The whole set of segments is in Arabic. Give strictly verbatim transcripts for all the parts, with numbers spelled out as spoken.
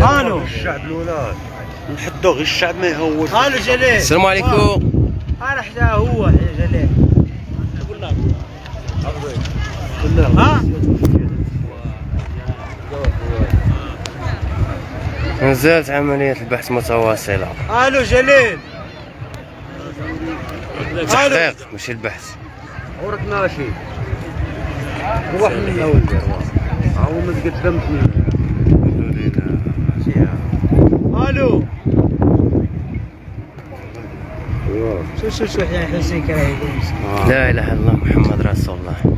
بالله. الو الشعب الاولاد نحدوا غير الشعب ما يهوش. الو جليل السلام عليكم. انا حدا هو جليل قلنا ها مازالت عملية البحث متواصلة. الو جليل تحقيق ماشي البحث. عورك ماشي واحد منا ولدي هو ما تقدمت الو شو شو شو يا حسين كراهي لا اله الا الله محمد رسول الله.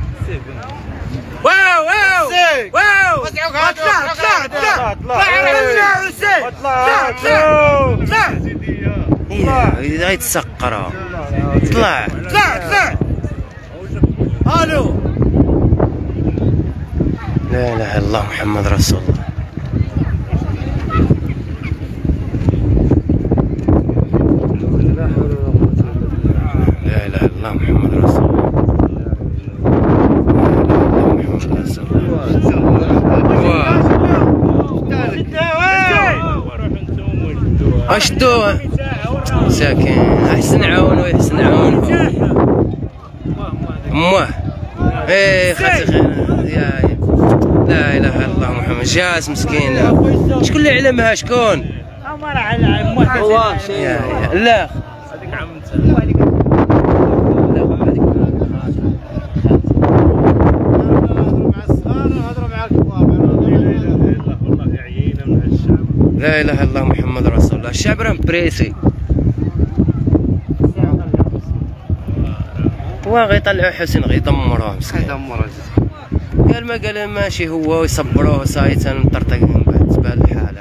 واو واو واو اطلع اطلع اطلع اطلع اطلع اطلع ايه غيتسقر. طلع اطلع اطلع الو لا اله الا الله محمد رسول الله. لا اله الا الله محمد رسول الله. محمد رسول الله. اشدوه ساكن احسن عون ويحسن عون امه. ايه خاتي خير يا لا اله الا الله محمد. جاس مسكينه شكون اللي علمها شكون؟ ما راح على امه يا لا هذيك عمتها لا اله الا الله محمد رسول الله. الشعب راه بريسي هو غيطلعوا حسين غيدمروه مسكين. قال ما قال ماشي هو ويصبروه صاي تنطرطق من بعد تبان الحاله.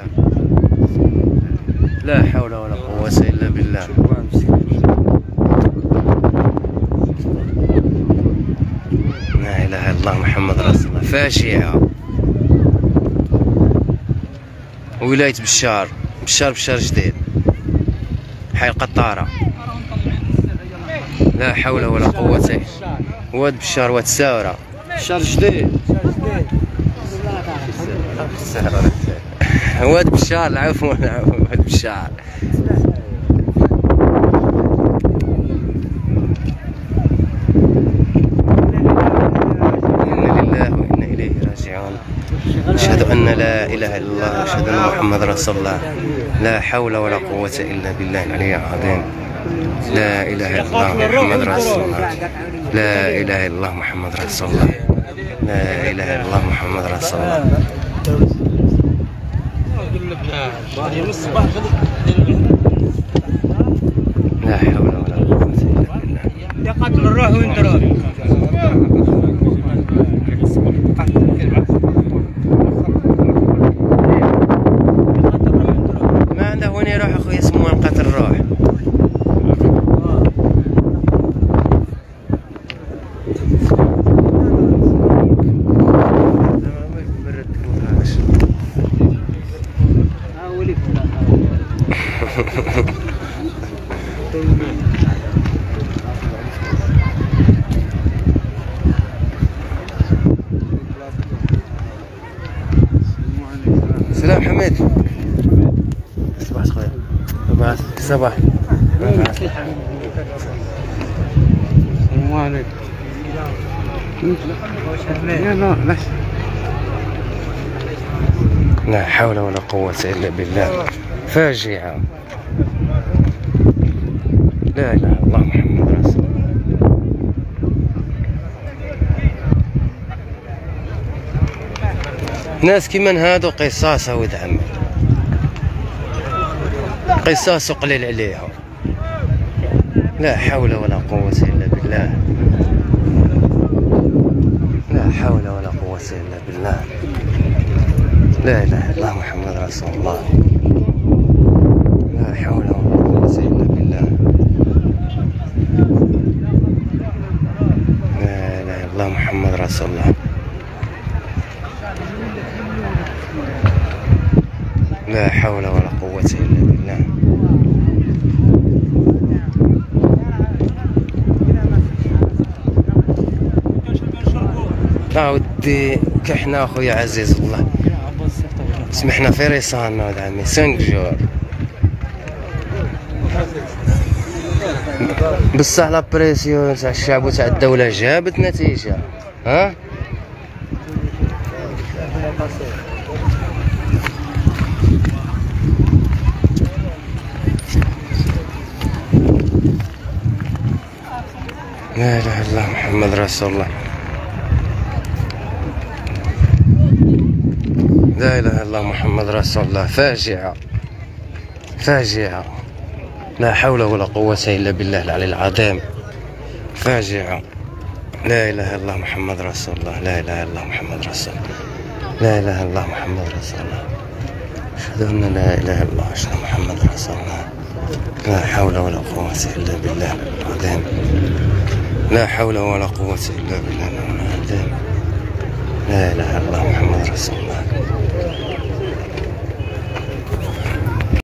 لا حول ولا قوه الا بالله. لا اله الا الله محمد رسول الله. فاجعه. ولاية بشار بشار بشار جديد حي القطارة. لا حول ولا قوة الا واد بشار واد ساورة بشار جديد واد بشار العفو واد بشار. أشهد أن لا إله إلا الله وأشهد أن محمد رسول الله. لا حول ولا قوة إلا بالله العلي العظيم. لا إله إلا الله محمد رسول الله. لا إله إلا الله محمد رسول الله. لا إله إلا الله محمد رسول الله. لا حول ولا قوة إلا بالله. يا قاتل الروح وين تروح؟ وين يروح اخويا اسمه نقاط الروح. سلام حميد. صباح خويا. صباح صباح. السلام عليكم. لا حول ولا قوة إلا بالله. فاجعة. لا إله إلا الله محمد رسول الله. ناس كيما هادو قصاص ولد عمي. قصاص قليل عليهم. لا حول ولا قوة إلا بالله. لا حول ولا قوة إلا بالله. لا إله إلا الله محمد رسول الله. لا حول ولا قوة إلا بالله. لا إله إلا الله محمد رسول الله. لا حول ولا قوة إلا بالله. لا ودي كحنا اخويا عزيز الله سمحنا في ريسان ولد عمي سانك جور. بصح لا بريسيون تاع الشعب وتاع الدولة جابت نتيجة. ها لا اله الا الله محمد رسول الله. لا اله الا الله محمد رسول الله. فاجعة فاجعة لا حول ولا قوة الا بالله العلي العظيم. فاجعة. لا اله الا الله محمد رسول الله. لا اله الا الله محمد رسول الله. لا اله الا الله محمد رسول الله. اشهد ان لا اله الا الله واشهد محمد رسول الله. لا حول ولا قوة الا بالله العظيم. لا حول ولا قوة الا بالله العظيم. لا اله الا الله محمد رسول الله.